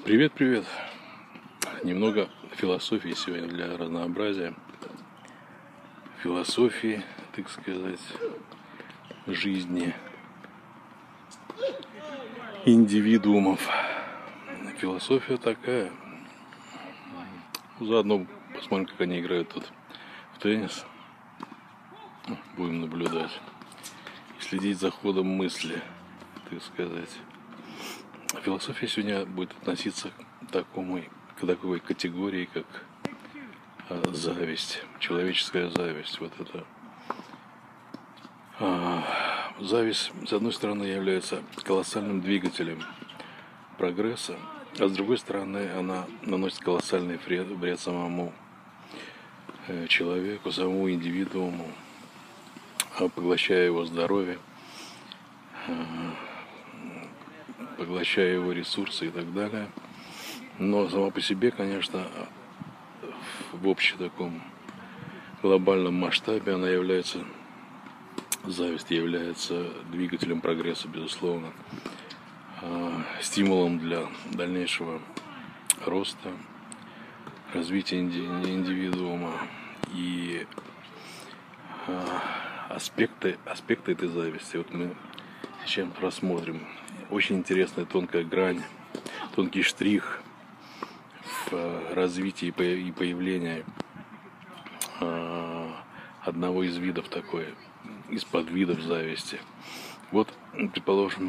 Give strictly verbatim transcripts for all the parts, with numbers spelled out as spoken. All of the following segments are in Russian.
Привет, привет. Немного философии сегодня для разнообразия. Философии, так сказать, жизни индивидуумов. Философия такая. Заодно посмотрим, как они играют тут в теннис. Будем наблюдать. И следить за ходом мысли, так сказать. Философия сегодня будет относиться к такому, к такой категории, как а, зависть, человеческая зависть. Вот это а, зависть, с одной стороны, является колоссальным двигателем прогресса, а с другой стороны, она наносит колоссальный вред, вред самому э, человеку, самому индивидууму, поглощая его здоровье, поглощая его ресурсы и так далее. Но сама по себе, конечно, в общем таком глобальном масштабе она является, зависть является двигателем прогресса, безусловно, стимулом для дальнейшего роста, развития индивидуума. И аспекты, аспекты этой зависти вот мы сейчас рассмотрим. Очень интересная тонкая грань, тонкий штрих в развитии и появлении одного из видов такой, из подвидов зависти. Вот, предположим,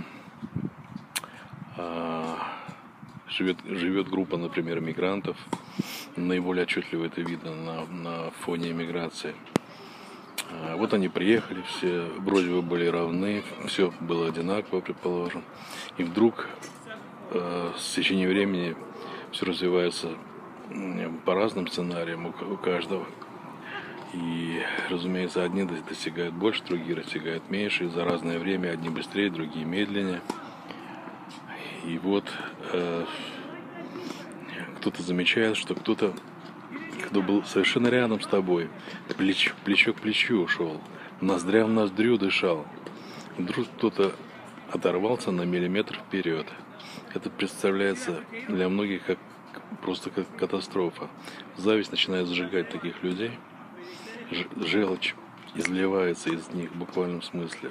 живет, живет группа, например, мигрантов. Наиболее отчетливо это видно на, на фоне эмиграции. Вот они приехали, все вроде бы были равны, все было одинаково, предположим. И вдруг э, с течением времени все развивается по разным сценариям у, у каждого. И, разумеется, одни достигают больше, другие достигают меньше. И за разное время одни быстрее, другие медленнее. И вот э, кто-то замечает, что кто-то, кто был совершенно рядом с тобой, плеч, плечо к плечу шел, ноздря в ноздрю дышал. Вдруг кто-то оторвался на миллиметр вперед. Это представляется для многих как просто как катастрофа. Зависть начинает сжигать таких людей. Желчь изливается из них в буквальном смысле.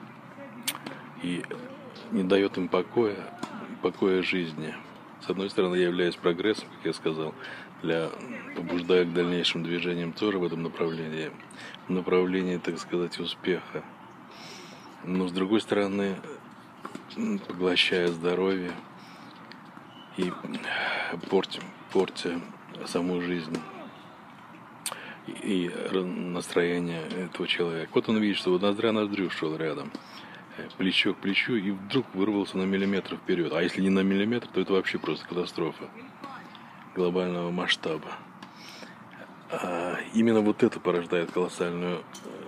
И не дает им покоя, покоя жизни. С одной стороны, я являюсь прогрессом, как я сказал, для, побуждая к дальнейшим движениям тоже в этом направлении, в направлении, так сказать, успеха. Но с другой стороны, поглощая здоровье и портя, портя саму жизнь и настроение этого человека. Вот он видит, что вот ноздря ноздрю шел рядом, плечо к плечу, и вдруг вырвался на миллиметр вперед. А если не на миллиметр, то это вообще просто катастрофа глобального масштаба. А именно вот это порождает колоссальную,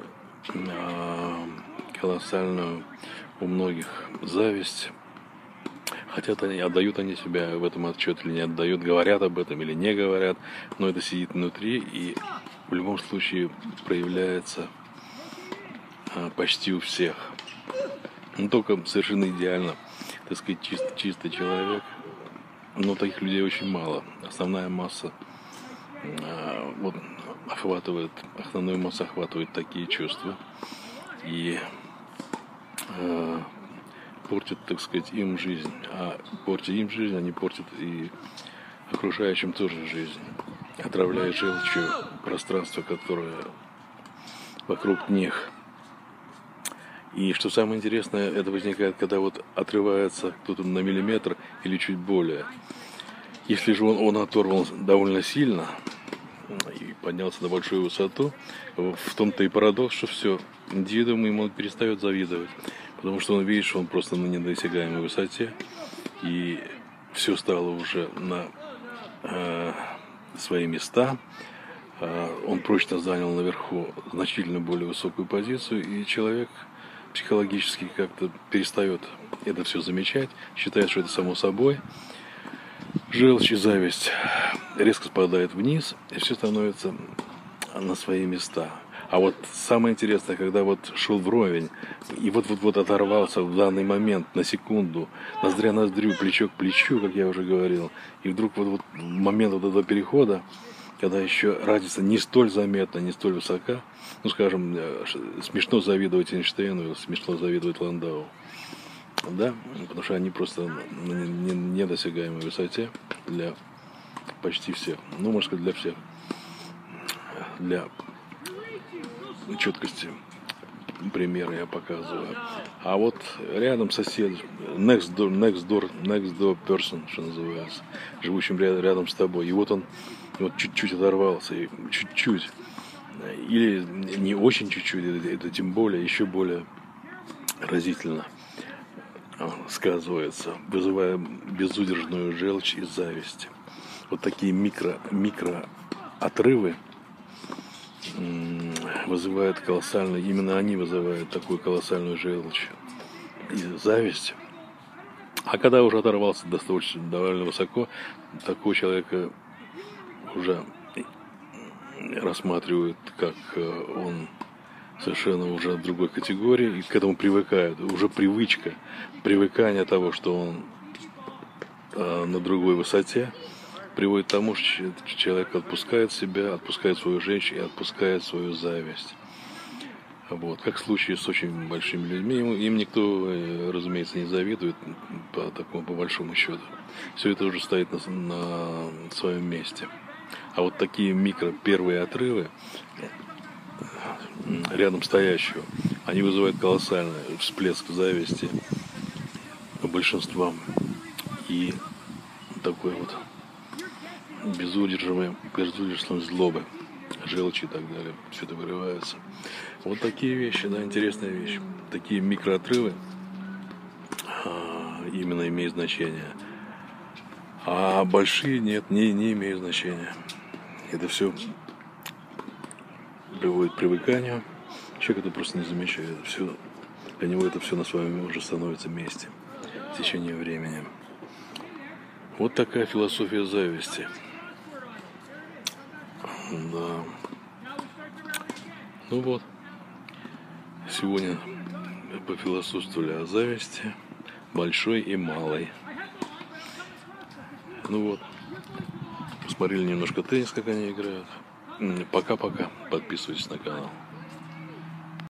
колоссальную у многих зависть. Хотят они, отдают они себя в этом отчет или не отдают, говорят об этом или не говорят, но это сидит внутри и в любом случае проявляется почти у всех. Ну, только совершенно идеально, так сказать, чист, чистый человек. Но таких людей очень мало. Основная масса а, вот, охватывает, основную массу охватывает такие чувства. И а, портят, так сказать, им жизнь. А портя им жизнь, они портят и окружающим тоже жизнь. Отравляя желчью пространство, которое вокруг них. И что самое интересное, это возникает, когда вот отрывается кто-то на миллиметр или чуть более. Если же он, он оторвал довольно сильно и поднялся на большую высоту, в том-то и парадокс, что все, индивидуум ему перестает завидовать. Потому что он видит, что он просто на недосягаемой высоте, и все стало уже на э, свои места. Э, он прочно занял наверху значительно более высокую позицию, и человек психологически как-то перестает это все замечать, считает, что это само собой. Желчь и зависть резко спадает вниз, и все становится на свои места. А вот самое интересное, когда вот шел вровень, и вот-вот-вот оторвался в данный момент, на секунду, ноздря ноздрю, плечо к плечу, как я уже говорил, и вдруг вот, вот момент вот этого перехода, когда еще разница не столь заметна, не столь высока, ну, скажем, смешно завидовать Эйнштейну, смешно завидовать Ландау, да, потому что они просто на недосягаемой высоте для почти всех, ну, можно сказать, для всех, для четкости примеры я показываю. А вот рядом сосед, next door, next door, next door person, что называется, живущим рядом с тобой. И вот он вот чуть-чуть оторвался, и чуть-чуть, или не очень чуть-чуть, это, это тем более, еще более разительно сказывается, вызывая безудержную желчь и зависть. Вот такие микро, микро отрывы вызывают колоссальную, именно они вызывают такую колоссальную желчь и зависть. А когда уже оторвался достаточно довольно высоко, такого человека уже рассматривают как он совершенно уже в другой категории, и к этому привыкают. Уже привычка, привыкание того, что он э, на другой высоте, приводит к тому, что человек отпускает себя, отпускает свою женщину и отпускает свою зависть. Вот. Как в случае с очень большими людьми, им, им никто, разумеется, не завидует по такому, по большому счету. Все это уже стоит на, на своем месте. А вот такие микро первые отрывы рядом стоящего, они вызывают колоссальный всплеск зависти большинством и такой вот безудержимой, безудержной злобы, желчи и так далее. Все это вырывается. Вот такие вещи, да, интересная вещь. Такие микроотрывы а, именно имеют значение. А большие нет, не, не имеют значения. Это все приводит к привыканию. Человек это просто не замечает. Все, для него это все на своем уже становится месте в течение времени. Вот такая философия зависти. Да. Ну вот. Сегодня пофилософствовали о зависти, большой и малой. Ну вот. Посмотрели немножко теннис, как они играют. Пока-пока. Подписывайтесь на канал.